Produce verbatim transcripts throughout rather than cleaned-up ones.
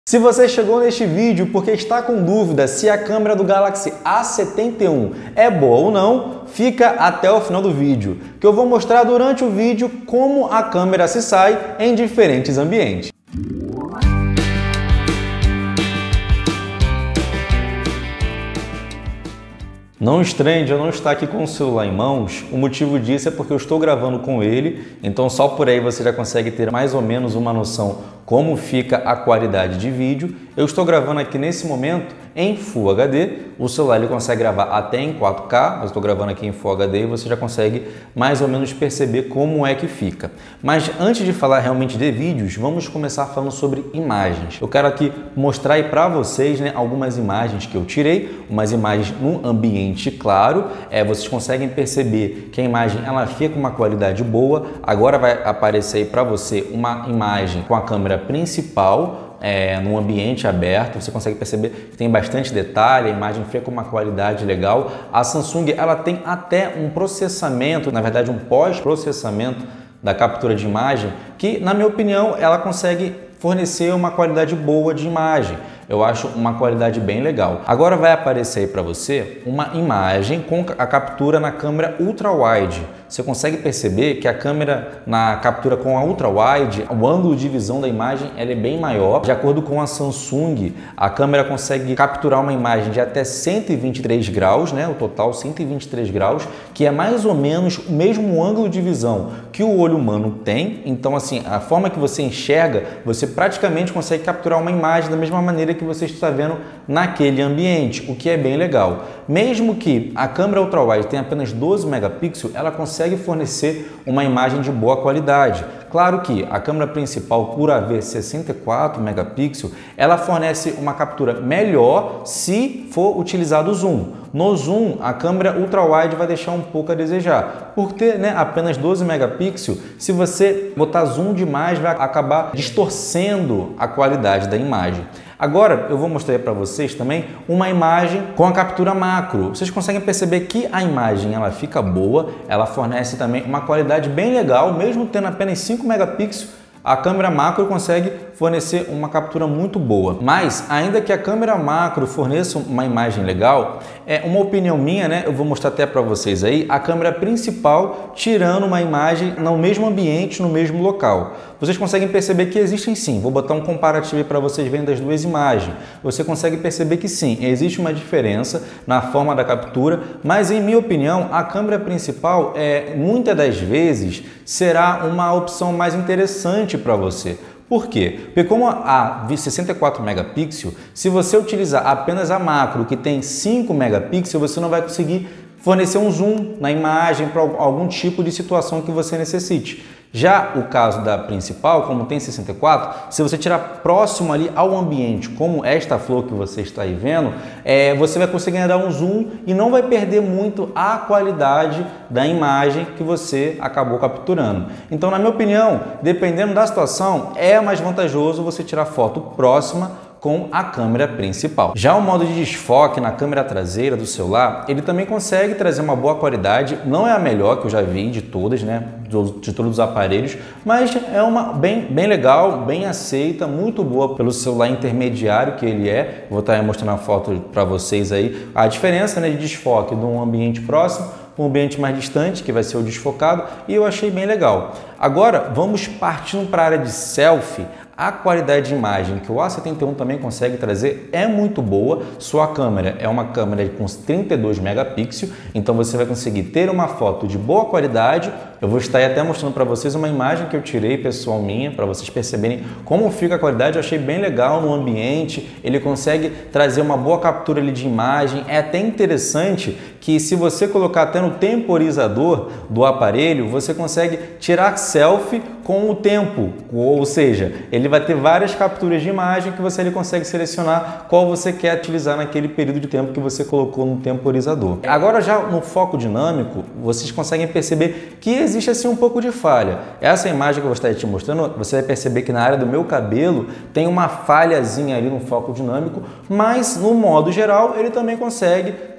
Se você chegou neste vídeo porque está com dúvida se a câmera do Galaxy A setenta e um é boa ou não, fica até o final do vídeo, que eu vou mostrar durante o vídeo como a câmera se sai em diferentes ambientes. Não estranhe de eu não estar aqui com o celular em mãos, o motivo disso é porque eu estou gravando com ele, então só por aí você já consegue ter mais ou menos uma noção como fica a qualidade de vídeo. Eu estou gravando aqui nesse momento em Full H D, o celular ele consegue gravar até em quatro K, mas eu estou gravando aqui em Full H D e você já consegue mais ou menos perceber como é que fica. Mas antes de falar realmente de vídeos, vamos começar falando sobre imagens. Eu quero aqui mostrar aí para vocês, né, algumas imagens que eu tirei, umas imagens no ambiente claro, é, vocês conseguem perceber que a imagem ela fica com uma qualidade boa. Agora vai aparecer aí para você uma imagem com a câmera principal, É, num ambiente aberto, você consegue perceber que tem bastante detalhe, a imagem fica com uma qualidade legal. A Samsung ela tem até um processamento, na verdade um pós-processamento da captura de imagem, que na minha opinião ela consegue fornecer uma qualidade boa de imagem. Eu acho uma qualidade bem legal. Agora vai aparecer aí para você uma imagem com a captura na câmera ultra-wide. Você consegue perceber que a câmera na captura com a ultra-wide, o ângulo de visão da imagem ela é bem maior. De acordo com a Samsung, a câmera consegue capturar uma imagem de até cento e vinte e três graus, né? O total cento e vinte e três graus, que é mais ou menos o mesmo ângulo de visão que o olho humano tem. Então, assim, a forma que você enxerga, você praticamente consegue capturar uma imagem da mesma maneira que você está vendo naquele ambiente, o que é bem legal. Mesmo que a câmera ultra-wide tenha apenas doze megapixels, ela consegue fornecer uma imagem de boa qualidade. Claro que a câmera principal, por haver sessenta e quatro megapixels, ela fornece uma captura melhor se for utilizado o zoom. No zoom, a câmera ultra-wide vai deixar um pouco a desejar. Por ter, né, apenas doze megapixels, se você botar zoom demais, vai acabar distorcendo a qualidade da imagem. Agora eu vou mostrar para vocês também uma imagem com a captura macro. Vocês conseguem perceber que a imagem ela fica boa, ela fornece também uma qualidade bem legal, mesmo tendo apenas cinco megapixels. A câmera macro consegue fornecer uma captura muito boa, mas ainda que a câmera macro forneça uma imagem legal, é uma opinião minha, né? Eu vou mostrar até para vocês aí a câmera principal tirando uma imagem no mesmo ambiente, no mesmo local. Vocês conseguem perceber que existem sim. Vou botar um comparativo aí para vocês verem das duas imagens. Você consegue perceber que sim, existe uma diferença na forma da captura, mas em minha opinião, a câmera principal é muitas das vezes será uma opção mais interessante para você. Por quê? Porque como a sessenta e quatro megapixels, se você utilizar apenas a macro que tem cinco megapixels, você não vai conseguir fornecer um zoom na imagem para algum tipo de situação que você necessite. Já o caso da principal, como tem sessenta e quatro, se você tirar próximo ali ao ambiente, como esta flor que você está aí vendo, é, você vai conseguir dar um zoom e não vai perder muito a qualidade da imagem que você acabou capturando. Então, na minha opinião, dependendo da situação, é mais vantajoso você tirar foto próxima com a câmera principal. Já o modo de desfoque na câmera traseira do celular, ele também consegue trazer uma boa qualidade, não é a melhor que eu já vi de todas, né, de todos os aparelhos, mas é uma bem, bem legal, bem aceita, muito boa pelo celular intermediário que ele é. Vou estar mostrando a foto para vocês aí, a diferença, né, de desfoque de um ambiente próximo para um ambiente mais distante, que vai ser o desfocado, e eu achei bem legal. Agora, vamos partindo para a área de selfie. A qualidade de imagem que o A setenta e um também consegue trazer é muito boa. Sua câmera é uma câmera com trinta e dois megapixels, então você vai conseguir ter uma foto de boa qualidade. Eu vou estar aí até mostrando para vocês uma imagem que eu tirei pessoal minha, para vocês perceberem como fica a qualidade. Eu achei bem legal no ambiente, ele consegue trazer uma boa captura ali de imagem. É até interessante que se você colocar até no temporizador do aparelho, você consegue tirar selfie com o tempo, ou seja, ele vai ter várias capturas de imagem que você ele consegue selecionar qual você quer utilizar naquele período de tempo que você colocou no temporizador. Agora já no foco dinâmico, vocês conseguem perceber que existe assim um pouco de falha. Essa imagem que eu vou estar te mostrando, você vai perceber que na área do meu cabelo tem uma falhazinha ali no foco dinâmico, mas no modo geral ele também consegue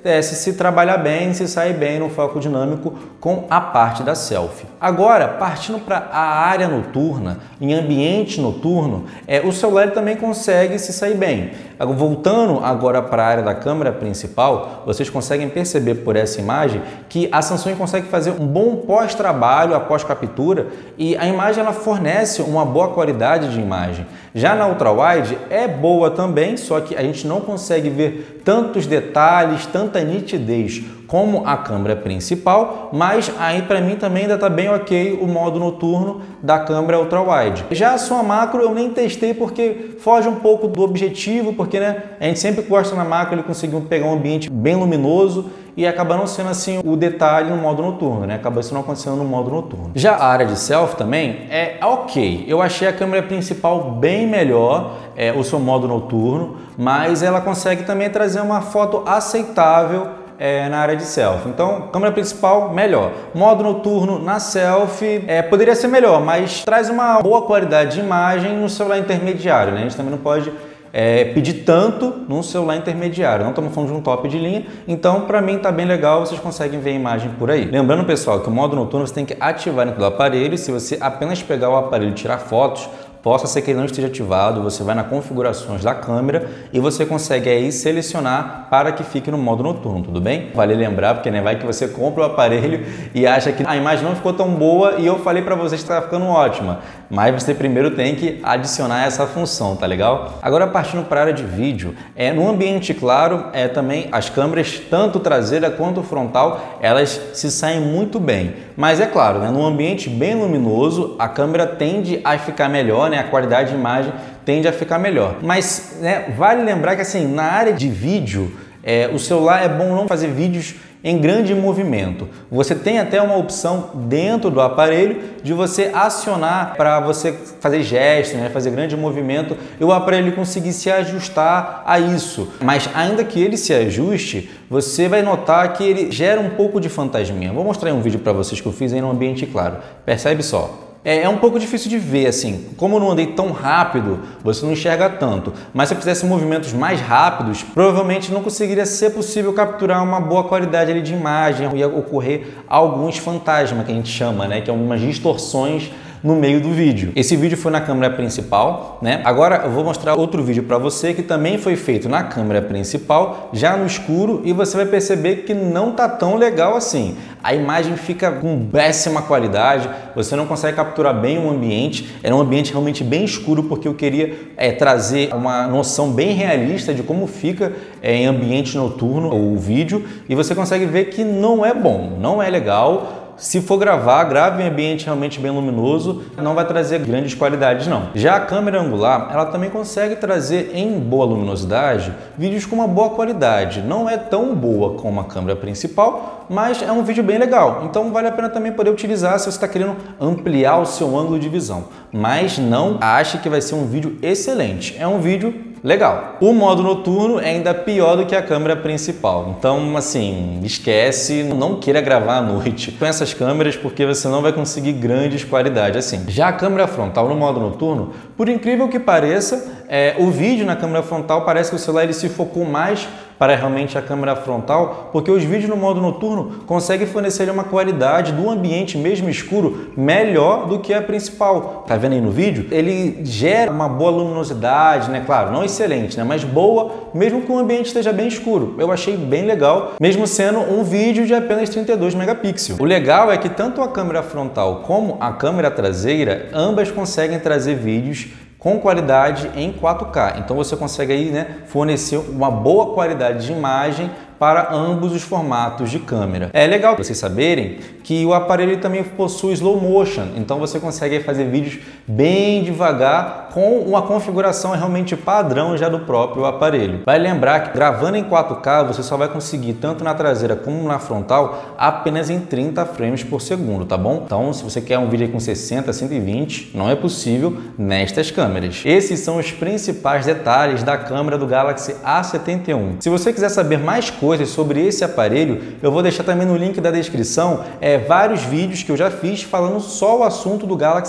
é, se, se trabalhar bem, se sair bem no foco dinâmico com a parte da selfie. Agora, partindo para a área noturna, em ambiente noturno, é, o celular também consegue se sair bem. Voltando agora para a área da câmera principal, vocês conseguem perceber por essa imagem que a Samsung consegue fazer um bom pós-trabalho, após captura, e a imagem ela fornece uma boa qualidade de imagem. Já na ultra-wide é boa também, só que a gente não consegue ver tantos detalhes, tanta nitidez como a câmera principal, mas aí para mim também ainda está bem ok o modo noturno da câmera ultra-wide. Já a sua macro eu nem testei porque foge um pouco do objetivo, porque né, a gente sempre gosta na macro ele conseguiu pegar um ambiente bem luminoso e acaba não sendo assim o detalhe no modo noturno, né? Acaba isso não acontecendo no modo noturno. Já a área de selfie também é ok. Eu achei a câmera principal bem melhor, é, o seu modo noturno, mas ela consegue também trazer uma foto aceitável É, na área de selfie. Então, câmera principal, melhor. Modo noturno na selfie é, poderia ser melhor, mas traz uma boa qualidade de imagem no celular intermediário, né? A gente também não pode é, pedir tanto num celular intermediário. Não estamos falando de um top de linha, então para mim tá bem legal, vocês conseguem ver a imagem por aí. Lembrando, pessoal, que o modo noturno você tem que ativar dentro do aparelho. Se você apenas pegar o aparelho e tirar fotos, possa ser que ele não esteja ativado, você vai na configurações da câmera e você consegue aí selecionar para que fique no modo noturno, tudo bem? Vale lembrar, porque né, vai que você compra o aparelho e acha que a imagem não ficou tão boa e eu falei para vocês que está ficando ótima, mas você primeiro tem que adicionar essa função, tá legal? Agora partindo para a área de vídeo, é, no ambiente claro, é, também as câmeras, tanto traseira quanto frontal, elas se saem muito bem, mas é claro, né, num ambiente bem luminoso, a câmera tende a ficar melhor, a qualidade de imagem tende a ficar melhor. Mas né, vale lembrar que assim, na área de vídeo, é, o celular é bom não fazer vídeos em grande movimento. Você tem até uma opção dentro do aparelho de você acionar para você fazer gestos, né, fazer grande movimento e o aparelho conseguir se ajustar a isso. Mas ainda que ele se ajuste, você vai notar que ele gera um pouco de fantasminha. Vou mostrar um vídeo para vocês que eu fiz aí no ambiente claro. Percebe só? É um pouco difícil de ver, assim, como eu não andei tão rápido, você não enxerga tanto, mas se eu fizesse movimentos mais rápidos, provavelmente não conseguiria ser possível capturar uma boa qualidade ali de imagem, ia ocorrer alguns fantasmas que a gente chama, né, que é algumas distorções no meio do vídeo. Esse vídeo foi na câmera principal, né? Agora eu vou mostrar outro vídeo para você que também foi feito na câmera principal, já no escuro, e você vai perceber que não tá tão legal assim. A imagem fica com péssima qualidade, você não consegue capturar bem o ambiente, era um ambiente realmente bem escuro porque eu queria é, trazer uma noção bem realista de como fica é, em ambiente noturno o vídeo, e você consegue ver que não é bom, não é legal. Se for gravar, grave em ambiente realmente bem luminoso, não vai trazer grandes qualidades não. Já a câmera angular, ela também consegue trazer em boa luminosidade vídeos com uma boa qualidade. Não é tão boa como a câmera principal, mas é um vídeo bem legal. Então vale a pena também poder utilizar se você está querendo ampliar o seu ângulo de visão. Mas não ache que vai ser um vídeo excelente. É um vídeo legal. O modo noturno é ainda pior do que a câmera principal. Então, assim, esquece, não queira gravar à noite com essas câmeras porque você não vai conseguir grandes qualidades assim. Já a câmera frontal no modo noturno, por incrível que pareça, é, o vídeo na câmera frontal parece que o celular ele se focou mais para realmente a câmera frontal, porque os vídeos no modo noturno conseguem fornecer uma qualidade do ambiente mesmo escuro melhor do que a principal. Tá vendo aí no vídeo? Ele gera uma boa luminosidade, né? Claro, não excelente, né? Mas boa, mesmo que o ambiente esteja bem escuro. Eu achei bem legal, mesmo sendo um vídeo de apenas trinta e dois megapixels. O legal é que tanto a câmera frontal como a câmera traseira, ambas conseguem trazer vídeos com qualidade em quatro K. Então você consegue aí, né, fornecer uma boa qualidade de imagem para ambos os formatos de câmera. É legal vocês saberem que o aparelho também possui slow motion, então você consegue fazer vídeos bem devagar com uma configuração realmente padrão já do próprio aparelho. Vai lembrar que gravando em quatro K você só vai conseguir tanto na traseira como na frontal apenas em trinta frames por segundo, tá bom? Então se você quer um vídeo com sessenta, cento e vinte, não é possível nestas câmeras. Esses são os principais detalhes da câmera do Galaxy A setenta e um. Se você quiser saber mais coisas sobre esse aparelho, eu vou deixar também no link da descrição é, vários vídeos que eu já fiz falando só o assunto do Galaxy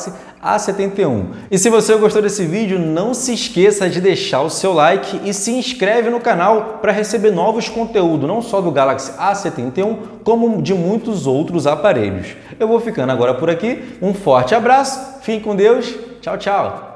A setenta e um. E se você gostou desse vídeo, não se esqueça de deixar o seu like e se inscreve no canal para receber novos conteúdos, não só do Galaxy A setenta e um, como de muitos outros aparelhos. Eu vou ficando agora por aqui, um forte abraço, fique com Deus, tchau, tchau!